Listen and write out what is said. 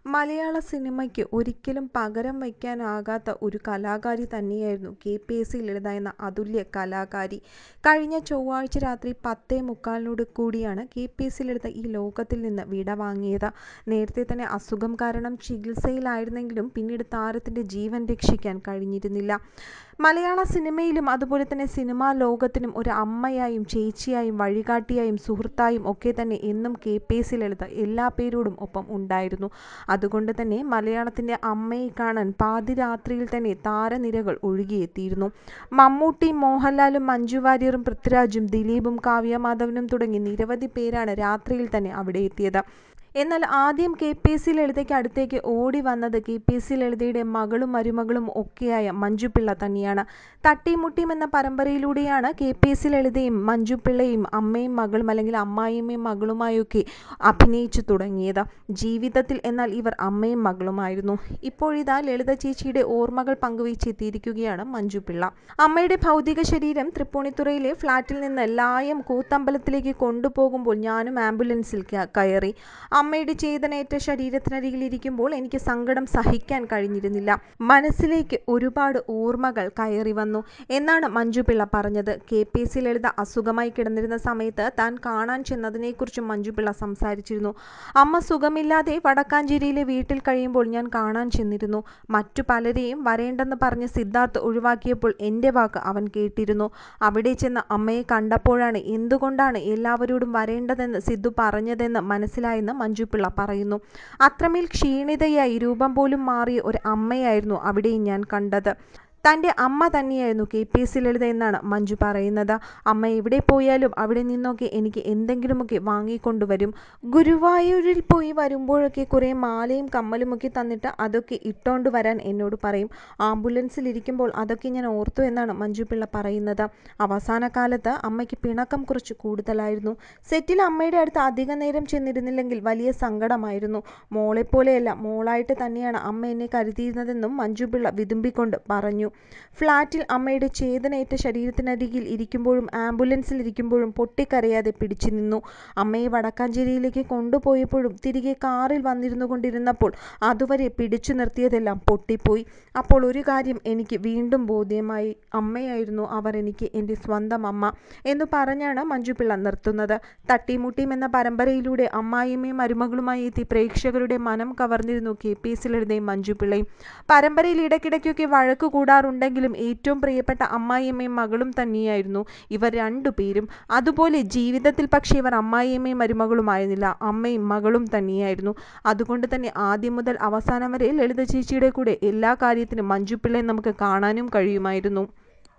മലയാള സിനിമയ്ക്ക് ഒരിക്കലും പകരം വയ്ക്കാനാകാത്ത ഒരു കലാകാരി തന്നെയായിരുന്നു കെ.പി.എസ്.സി ലളിത എന്ന അതുല്യ കലാകാരി. കഴിഞ്ഞ ചൊവ്വാഴ്ച രാത്രി 10:45 കൂടിയാണ് കെ.പി.എസ്.സി ലളിത ഈ ലോകത്തിൽ നിന്ന് വിടവാങ്ങിയത്. നേരത്തെ തന്നെ അസുഖം കാരണം ചികിത്സയിലായിരുന്നെങ്കിലും പിന്നീട് താരത്തിന്റെ ജീവൻ രക്ഷിക്കാൻ കഴിഞ്ഞിരുന്നില്ല. മലയാള സിനിമയിലും അതുപോലെ തന്നെ സിനിമാ ലോകത്തിനും ഒരു അമ്മയായും ചേച്ചിയായും വഴികാട്ടിയായും സുഹൃത്തായും ഒക്കെ തന്നെ എന്നും കെ.പി.എസ്.സി ലളിത എല്ലാ പേരോടും ഒപ്പം ഉണ്ടായിരുന്നു. അതുകൊണ്ട് തന്നെ മലയാളത്തിന്റെ അമ്മയെ കാണാൻ പാതിരാത്രിയിൽ തന്നെ താരനിരകൾ ഒഴുകിയെത്തിയിരുന്നു. മമ്മൂട്ടി, മോഹൻലാലും, മഞ്ജു വാര്യറും, പൃഥ്വിരാജും, ദിലീപും, കാവ്യ മാധവനും തുടങ്ങി നിരവധി പേരാണ് രാത്രിയിൽ തന്നെ അവിടെ എത്തിയത്. എന്നാൽ ആദ്യം കെ.പി.എസ്.സി ലളിതയ്ക്ക് അടുത്തേക്ക് ഓടി വന്നത് കെ.പി.എസ്.സി ലളിതയുടെ മകളും മരുമകളും ഒക്കെയായ മഞ്ജുപിള്ള തന്നെയാണ്. തട്ടിയും എന്ന പരമ്പരയിലൂടെയാണ് കെ.പി.എസ്.സി ലളിതയും മഞ്ജുപിള്ളയും അമ്മയും മകളും അല്ലെങ്കിൽ അമ്മായിയമ്മയും മകളുമായൊക്കെ അഭിനയിച്ചു തുടങ്ങിയത്. ജീവിതത്തിൽ എന്നാൽ ഇവർ അമ്മയും മകളുമായിരുന്നു. ഇപ്പോഴിതാ ലളിത ചേച്ചിയുടെ ഓർമ്മകൾ പങ്കുവെച്ചെത്തിയിരിക്കുകയാണ് മഞ്ജുപിള്ള. അമ്മയുടെ ഭൗതിക ശരീരം തൃപ്പൂണിത്തുറയിലെ ഫ്ളാറ്റിൽ നിന്ന് ലായം കൂത്തമ്പലത്തിലേക്ക് കൊണ്ടുപോകുമ്പോൾ ഞാനും ആംബുലൻസിൽ കയറി. അമ്മയുടെ ചേതനയേറ്റ ശരീരത്തിനരികിൽ ഇരിക്കുമ്പോൾ എനിക്ക് സങ്കടം സഹിക്കാൻ കഴിഞ്ഞിരുന്നില്ല. മനസ്സിലേക്ക് ഒരുപാട് ഓർമ്മകൾ കയറി വന്നു എന്നാണ് മഞ്ജുപിള്ള പറഞ്ഞത്. കെ.പി.എസ്.സി ലളിത അസുഖമായി കിടന്നിരുന്ന സമയത്ത് താൻ കാണാൻ ചെന്നതിനെക്കുറിച്ചും മഞ്ജുപിള്ള സംസാരിച്ചിരുന്നു. അമ്മ സുഖമില്ലാതെ വടക്കാഞ്ചേരിയിലെ വീട്ടിൽ കഴിയുമ്പോൾ ഞാൻ കാണാൻ ചെന്നിരുന്നു. മറ്റു പലരെയും വരേണ്ടെന്ന് പറഞ്ഞ് സിദ്ധാർത്ഥ് ഒഴിവാക്കിയപ്പോൾ എൻ്റെ വാക്ക് അവൻ കേട്ടിരുന്നു. അവിടെ ചെന്ന് അമ്മയെ കണ്ടപ്പോഴാണ് എന്തുകൊണ്ടാണ് എല്ലാവരോടും വരേണ്ടതെന്ന് സിദ്ധു പറഞ്ഞതെന്ന് മനസ്സിലായെന്ന് മഞ്ജുപിള്ള പറയുന്നു. അത്രമേൽ ക്ഷീണിതയായി രൂപം പോലും മാറിയ ഒരു അമ്മയായിരുന്നു അവിടെയും ഞാൻ കണ്ടത്. തൻ്റെ അമ്മ തന്നെയായിരുന്നു കെ.പി.എസ്.സി ലളിത എന്നാണ് മഞ്ജു പറയുന്നത്. അമ്മ എവിടെ പോയാലും അവിടെ നിന്നൊക്കെ എനിക്ക് എന്തെങ്കിലുമൊക്കെ വാങ്ങിക്കൊണ്ടുവരും. ഗുരുവായൂരിൽ പോയി വരുമ്പോഴൊക്കെ കുറേ മാലയും കമ്മലുമൊക്കെ തന്നിട്ട് അതൊക്കെ ഇട്ടോണ്ട് വരാൻ എന്നോട് പറയും. ആംബുലൻസിൽ ഇരിക്കുമ്പോൾ അതൊക്കെ ഞാൻ ഓർത്തു എന്നാണ് മഞ്ജുപിള്ള പറയുന്നത്. അവസാന കാലത്ത് അമ്മയ്ക്ക് പിണക്കം കുറച്ച് കൂടുതലായിരുന്നു. സെറ്റിൽ അമ്മയുടെ അടുത്ത് അധിക നേരം ചെന്നിരുന്നില്ലെങ്കിൽ വലിയ സങ്കടമായിരുന്നു. മോളെപ്പോലെയല്ല, മോളായിട്ട് തന്നെയാണ് അമ്മ എന്നെ കരുതിയിരുന്നതെന്നും മഞ്ജുപിള്ള വിതുമ്പിക്കൊണ്ട് പറഞ്ഞു. ഫ്ളാറ്റിൽ അമ്മയുടെ ചേതനയേറ്റ ശരീരത്തിനരികിൽ ഇരിക്കുമ്പോഴും ആംബുലൻസിൽ ഇരിക്കുമ്പോഴും പൊട്ടിക്കരയാതെ പിടിച്ചു നിന്നു. അമ്മയെ വടക്കാഞ്ചേരിയിലേക്ക് കൊണ്ടുപോയപ്പോഴും തിരികെ കാറിൽ വന്നിരുന്നു കൊണ്ടിരുന്നപ്പോൾ അതുവരെ പിടിച്ചു നിർത്തിയതെല്ലാം പൊട്ടിപ്പോയി. അപ്പോൾ ഒരു കാര്യം എനിക്ക് വീണ്ടും ബോധ്യമായി. അമ്മയായിരുന്നു അവർ എനിക്ക്, എൻ്റെ സ്വന്തം അമ്മ എന്നു പറഞ്ഞാണ് മഞ്ജുപിള്ള നിർത്തുന്നത്. തട്ടിയും എന്ന പരമ്പരയിലൂടെ അമ്മായിയമ്മയും മരുമകളുമായി എത്തി പ്രേക്ഷകരുടെ മനം കവർന്നിരുന്നു കെ.പി.എസ്.സി ലളിതയും മഞ്ജുപിള്ളയും. പരമ്പരയിൽ ഇടയ്ക്കിടയ്ക്കൊക്കെ വഴക്ക് കൂടാറുണ്ടെങ്കിലും ഏറ്റവും പ്രിയപ്പെട്ട അമ്മായിയമ്മയും മകളും തന്നെയായിരുന്നു ഇവർ രണ്ടുപേരും. അതുപോലെ ജീവിതത്തിൽ പക്ഷേ ഇവർ അമ്മായിയമ്മയും മരുമകളുമായിരുന്നില്ല, അമ്മയും മകളും തന്നെയായിരുന്നു. അതുകൊണ്ട് തന്നെ ആദ്യം മുതൽ അവസാനം വരെ ലളിത ചേച്ചിയുടെ കൂടെ എല്ലാ കാര്യത്തിനും മഞ്ജുപിള്ളയെ നമുക്ക് കാണാനും കഴിയുമായിരുന്നു.